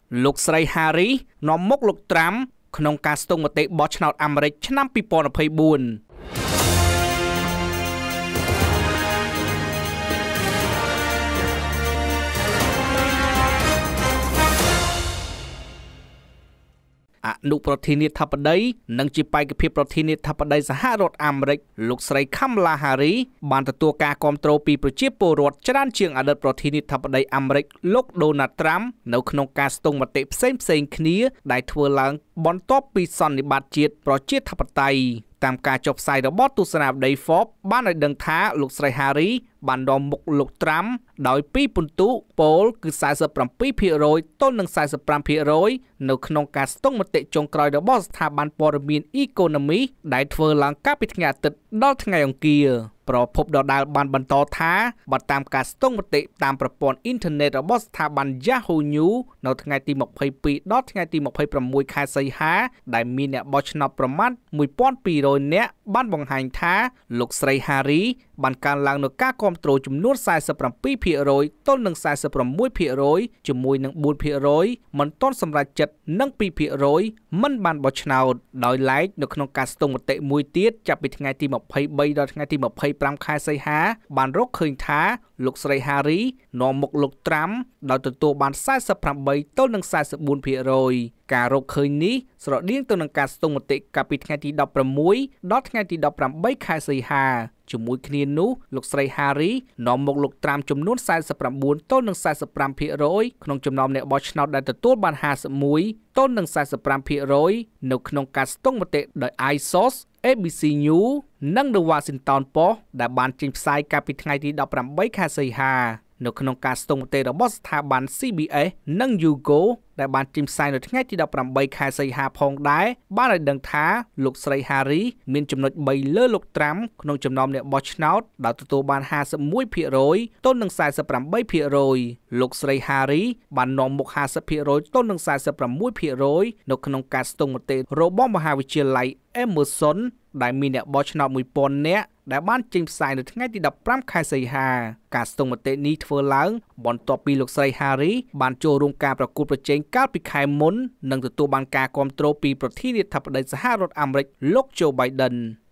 លោកស្រី Harris នាំមុខលោក Trump ក្នុងការស្ទង់មតិបោះឆ្នោតអាមេរិកឆ្នាំ2024អនុប្រធានាធិបតីនិងជាបេក្ខភាពប្រធានាធិបតីសហរដ្ឋអាមេរិកលោកស្រី Kamala Harris បានទទួលការគាំទ្រពីប្រជាពលរដ្ឋច្រើនជាងអតីតប្រធានាធិបតីអាមេរិកលោក Donald Trump នៅក្នុងការស្ទង់មតិផ្សេងៗគ្នាដែលធ្វើឡើងបន្ទាប់ពីសន្និបាតជាតិប្រជាធិបតេយ្យតាមការចុះផ្សាយរបស់ទស្សនាវដ្តី Forbes បានឲ្យដឹងថាលោកស្រី Harris បាននាំមុខលោក Trump ដោយ2ពិន្ទុពោលគឺ 47% ទល់នឹង 45% នៅក្នុងការស្ទង់មតិចុងក្រោយរបស់ស្ថាប័នព័ត៌មាន Economist ដែលធ្វើឡើងកាលពីថ្ងៃអាទិត្យដល់ថ្ងៃអង្គារប្រភពដដែលបានបន្តថាបើតាមការស្ទង់មតិតាមប្រព័ន្ធអ៊ីនធឺណិតរបស់ស្ថាប័ន Yahoo News នៅថ្ងៃទី22ដល់ថ្ងៃទី26ខែសីហាដែលមានអ្នកបោះឆ្នោតប្រមាណ 1200 នាក់បានបង្ហាញថាលោកស្រី Harris បានកើនឡើងនូវការគាំទ្រចំនួន 47% ទល់នឹង 46% ជាមួយនឹង 4% មិនទាន់សម្រេចចិត្តនិង 2% មិនបានបោះឆ្នោតដោយឡែកនៅក្នុងការស្ទង់មតិមួយទៀតចាប់ពីថ្ងៃទី23ដល់ថ្ងៃទី25ខែសីហាបានរកឃើញថាលោកស្រី Harris នាំមុខលោក Trump ដោយទទួលបាន 48 ទល់នឹង 44% ការរកឃើញនេះស្រដៀងទៅនឹងការស្ទង់មតិកាលពីថ្ងៃទី16ដល់ថ្ងៃទី18ខែសីហាជាមួយគ្នានោះលោកស្រី Harris នាំមុខលោក Trump ចំនួន 49 ទល់នឹង 45% ក្នុងចំណោមអ្នកបោះឆ្នោតដែលទទួលបាន 51 ទល់នឹង 45% នៅក្នុងការស្ទង់មតិដោយ iSource ABC News និង The Washington Post ដែលបានចេញផ្សាយកាលពីថ្ងៃទី18ខែសីហានៅក្នុងការស្ទង់មតិរបស់ស្ថាប័ន CBS និង YouGov ដែលបានចេញផ្សាយនៅថ្ងៃទី18ខែសីហាផងដែរបានឲ្យដឹងថាលោកស្រី Harris មានចំណុច3លើលោក Trump ក្នុងចំណោមអ្នកបោះឆ្នោតដែលទទួលបាន 51% ទល់នឹង 43% លោកស្រី Harris បាននាំមុខ 50% ទល់នឹង 46% នៅក្នុងការស្ទង់មតិរបស់មហាវិទ្យាល័យ Emerson ដែលមានអ្នកបោះឆ្នោត 1000 នាក់ដែលបានចេញផ្សាយនៅថ្ងៃទី15ខែសីហាការស្ទង់មតិនេះធ្វើឡើងបន្ទាប់ពីលោកស្រី Harris បានចូលរួមការប្រកួតប្រជែងកាលពីខែមុននិងទទួលបានការគាំទ្រពីប្រធានាធិបតីសហរដ្ឋអាមេរិកលោក Joe Biden